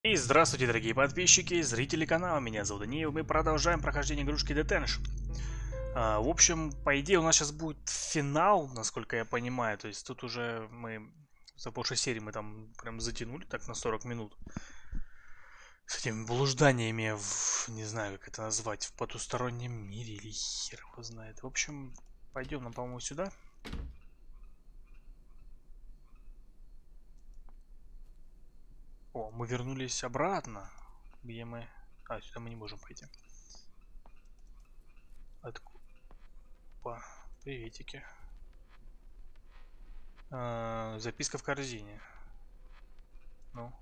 И здравствуйте, дорогие подписчики и зрители канала. Меня зовут Даниил. Мы продолжаем прохождение игрушки Detention. В общем, по идее, у нас сейчас будет финал, насколько я понимаю. То есть тут уже мы за прошлой серии мы там прям затянули так на 40 минут. С этими блужданиями в, не знаю, как это назвать, в потустороннем мире или хер его знает. В общем, пойдем нам, по-моему, сюда. О, мы вернулись обратно. Где мы... сюда мы не можем пойти. Откуда? Приветики. Записка в корзине. Ну,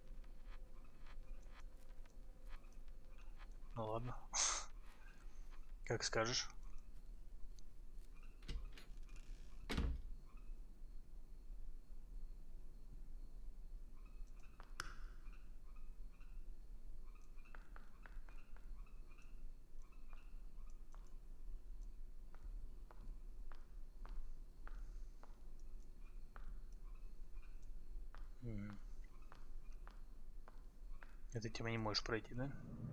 ну ладно. Как скажешь. Мгм. Это тема не можешь пройти, да?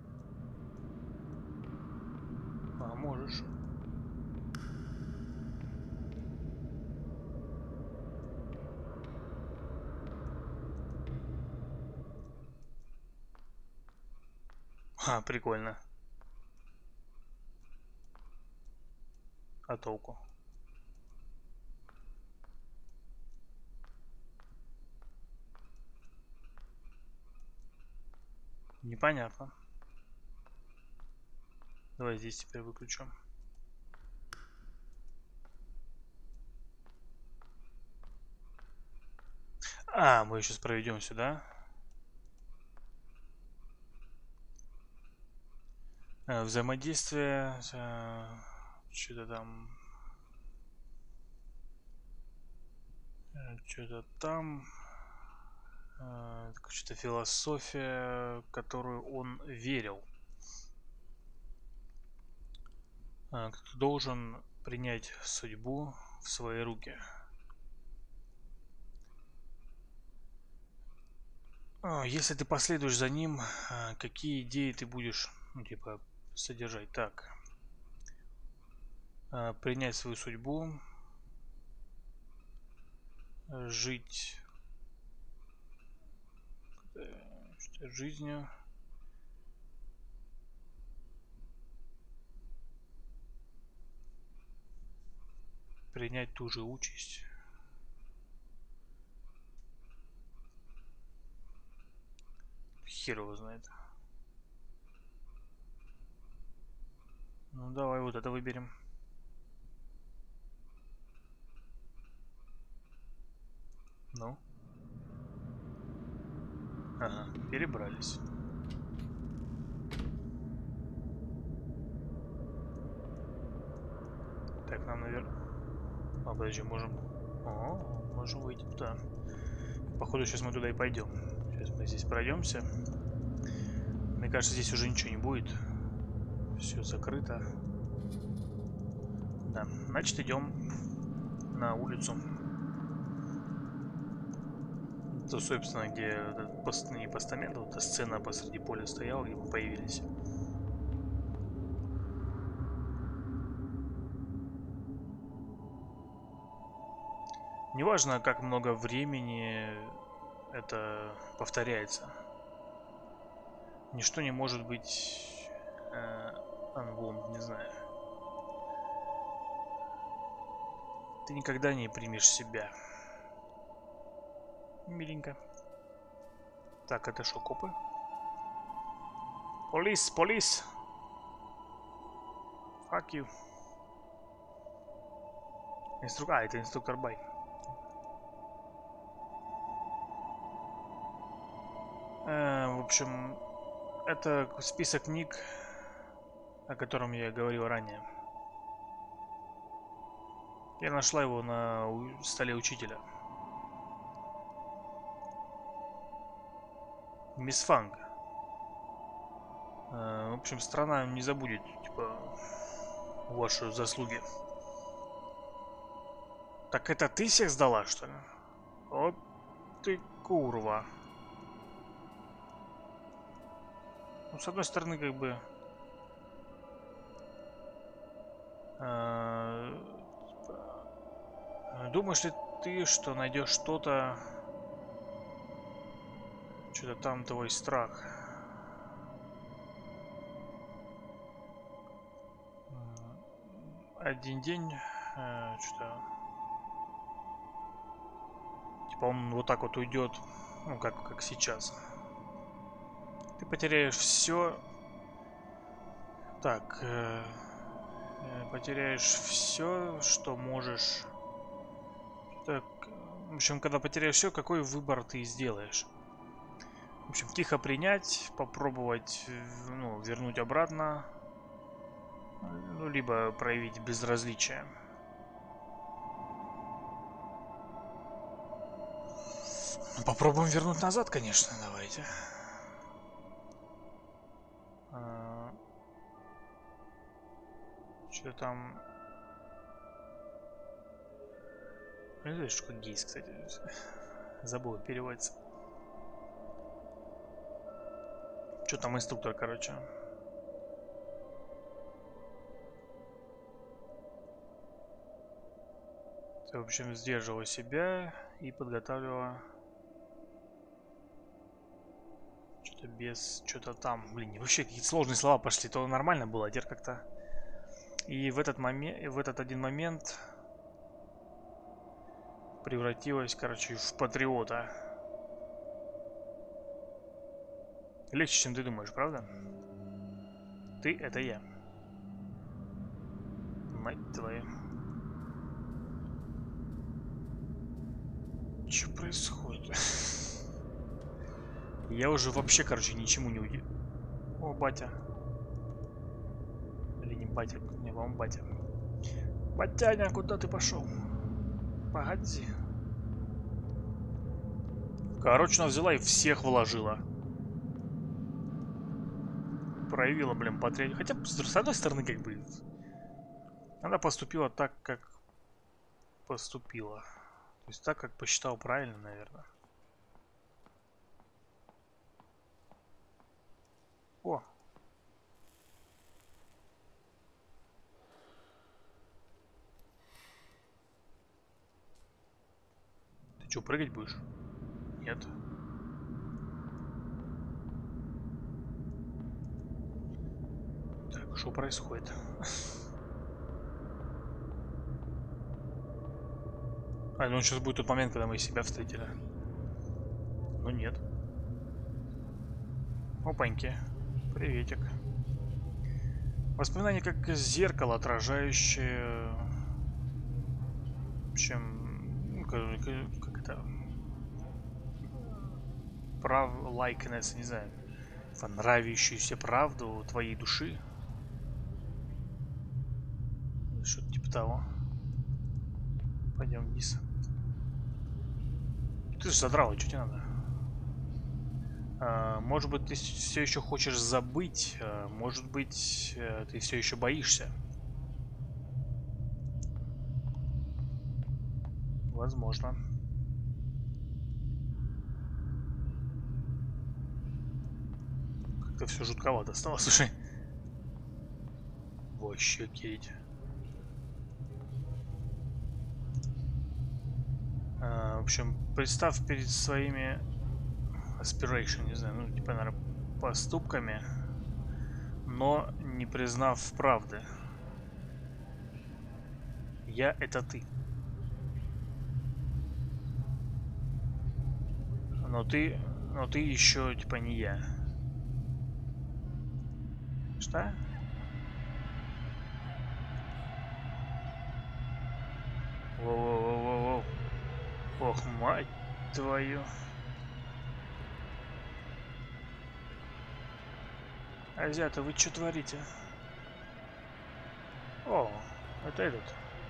А, можешь. Прикольно. А толку? Непонятно. Давай здесь теперь выключу. Мы сейчас проведем сюда. Взаимодействие. Что-то там. Что-то там. Что-то философия, которую он верил. Кто должен принять судьбу в свои руки. Если ты последуешь за ним, какие идеи ты будешь, ну, типа, содержать? Так, принять свою судьбу, жить жизнью, принять ту же участь. Хер его знает. Ну, давай вот это выберем. Ну. Ага, перебрались. Так, нам, наверное... подожди, можем... можем выйти туда. Походу, сейчас мы туда и пойдем. Сейчас мы здесь пройдемся. Мне кажется, здесь уже ничего не будет. Все закрыто. Да, значит, идем на улицу. То, собственно, где этот не постамент, вот эта сцена посреди поля стояла, где мы появились. Неважно, как много времени это повторяется. Ничто не может быть unwound, не знаю. Ты никогда не примешь себя. Миленько. Так, это что, копы? Полис, полис! Fuck you. Это инструктор Бай. В общем, это список книг, о котором я говорил ранее. Я нашла его на столе учителя. Мисс Фанг. В общем, страна не забудет, типа, ваши заслуги. Так это ты всех сдала, что ли? Вот ты курва. Ну, с одной стороны, как бы... Думаешь ли ты, что найдешь что-то... Что-то там твой страх? Один день... Что-то... Типа он вот так вот уйдет, ну, как сейчас. Ты потеряешь все. Так, потеряешь все, что можешь. Так, в общем, когда потеряешь все, какой выбор ты сделаешь? В общем, тихо принять, попробовать, ну, вернуть обратно, ну, либо проявить безразличие. Ну, попробуем вернуть назад, конечно, давайте. Что там? Не знаю, что гейс, кстати. Забыл, переводится. Что там инструктор, короче. Ты, в общем, сдерживала себя и подготавливала что-то без... Что-то там. Блин, вообще какие-то сложные слова пошли. То нормально было, а теперь как-то... И в этот один момент превратилась, короче, в патриота. Легче, чем ты думаешь, правда? Ты — это я. Мать твою. Что происходит? Я уже вообще, короче, ничему не удивлен. О, батя. Или не батя, не вам батя. Батяня, куда ты пошел? Погоди. Короче, она взяла и всех вложила. Проявила, блин, патриотизм. Хотя, с одной стороны, как бы... Она поступила так, как поступила. То есть так, как посчитал правильно, наверное. О! Ты что, прыгать будешь? Нет. Так, что происходит? А, ну сейчас будет тот момент, когда мы себя встретили. Ну нет. Опаньки. Приветик. Воспоминания как зеркало, отражающее... В общем... Ну, как это... Likeness, не знаю. Нравящуюся правду твоей души. Что-то типа того. Пойдем вниз. Ты же задрала, что тебе надо? Может быть, ты все еще хочешь забыть, может быть, ты все еще боишься. Возможно. Как-то все жутковато стало, слушай. Вообще, Кейт. В общем, представь перед своими aspiration, не знаю, ну, типа, наверное, поступками, но не признав правды. Я — это ты. Но ты еще, типа, не я. Что? Воу-воу-воу-воу. Ох, мать твою. Азиаты, вы что творите? О, это этот.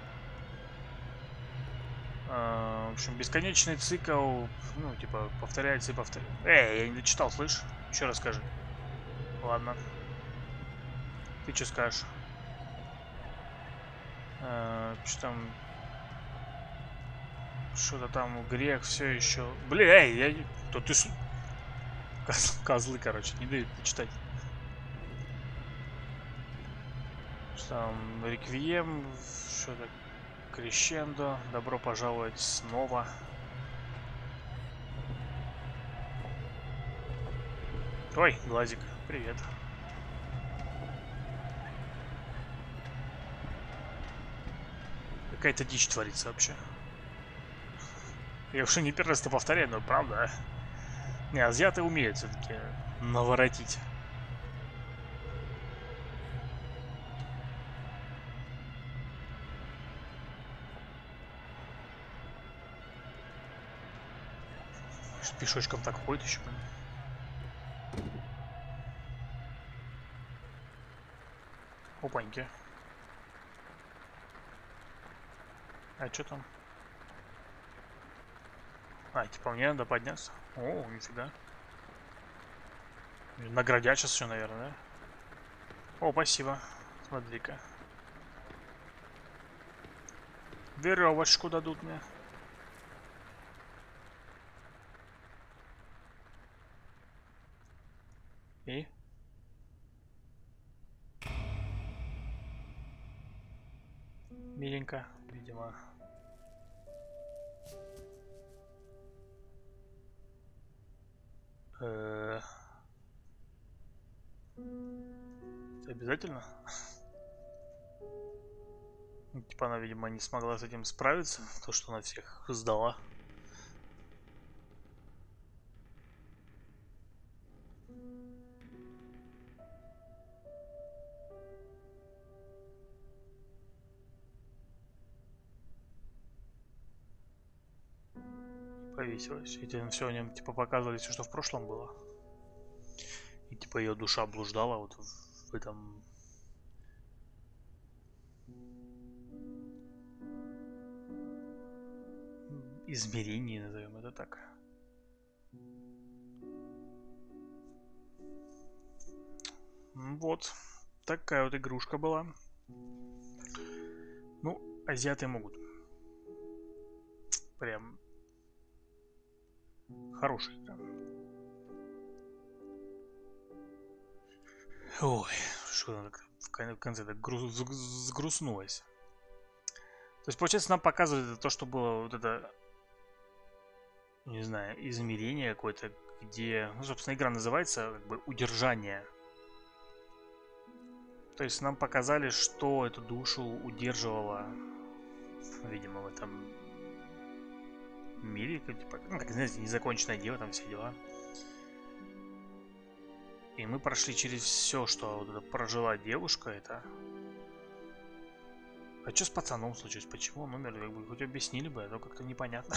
В общем, бесконечный цикл, ну, типа, повторяется и повторяется. Я не дочитал, слышь? Еще раз скажи. Ладно. Ты что скажешь? Что там? Что-то там грех все еще. Бля, я... То ты... Козлы, короче, не дают читать. Там реквием, что-то крещендо, добро пожаловать снова. Ой, глазик, привет. Какая-то дичь творится вообще. Я уже не первый раз это повторяю, но правда. Не, азиаты умеют все-таки наворотить. Пешочком так ходит еще. Опаньки. А что там? А, типа мне надо подняться. О, нифига. Наградят сейчас еще, наверное, да? О, спасибо. Смотри-ка. Веревочку дадут мне. И? Миленько, видимо. Это обязательно? Типа она, видимо, не смогла с этим справиться. То, что она всех сдала. Повесилась. И все о нем типа показывали все, что в прошлом было. И типа ее душа блуждала вот в этом измерении, назовем это так. Вот такая вот игрушка была. Ну, азиаты могут. Прям хорошая игра. Ой, что она в конце так сгрустнулась. То есть, получается, нам показывают то, что было вот это, не знаю, измерение какое-то, где, ну, собственно, игра называется как бы «Удержание». То есть нам показали, что эту душу удерживало, видимо, в этом мире, типа, ну, как, знаете, незаконченное дело, там все дела. И мы прошли через все, что вот это прожила девушка, это... А что с пацаном случилось? Почему он умер? Как бы хоть объяснили бы, а то как-то непонятно.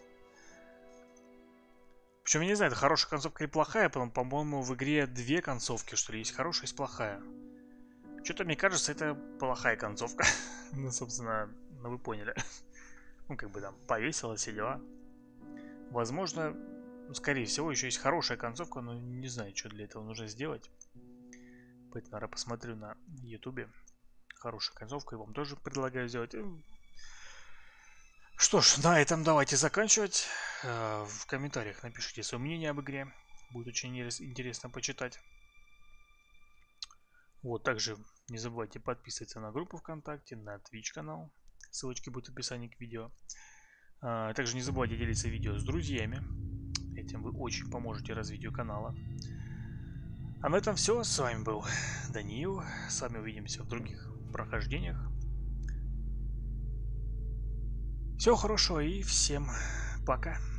Причем, я не знаю, это хорошая концовка или плохая, потом, по-моему, в игре две концовки, что ли, есть хорошая, есть плохая. Что-то, мне кажется, это плохая концовка. Ну, собственно, ну вы поняли. Ну, как бы там повесила все дела. Возможно, ну, скорее всего, еще есть хорошая концовка, но не знаю, что для этого нужно сделать. Поэтому, наверное, посмотрю на ютубе. Хорошая концовка, и вам тоже предлагаю сделать. Что ж, на этом давайте заканчивать. В комментариях напишите свое мнение об игре. Будет очень интересно почитать. Вот, также не забывайте подписываться на группу ВКонтакте, на Twitch канал. Ссылочки будут в описании к видео. Также не забывайте делиться видео с друзьями. Этим вы очень поможете развитию канала. А на этом все. С вами был Даниил. С вами увидимся в других прохождениях. Всего хорошего и всем пока.